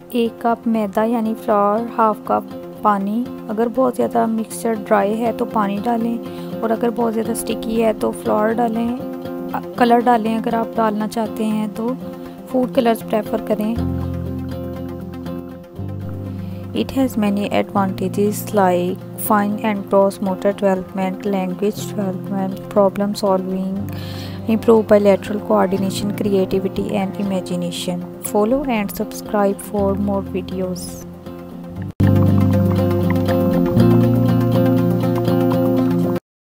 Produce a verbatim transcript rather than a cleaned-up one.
एक कप मैदा यानी flower, half cup पानी। अगर बहुत ज़्यादा मिक्सचर ड्राई है तो पानी डालें, और अगर बहुत ज़्यादा स्टिकी है तो फ्लावर डालें। कलर डालें अगर आप डालना चाहते हैं तो फूड कलर्स प्रेफर करें। It has many advantages like fine and gross motor development, language development, problem solving, improve bilateral coordination, creativity and imagination. Follow and subscribe for more videos.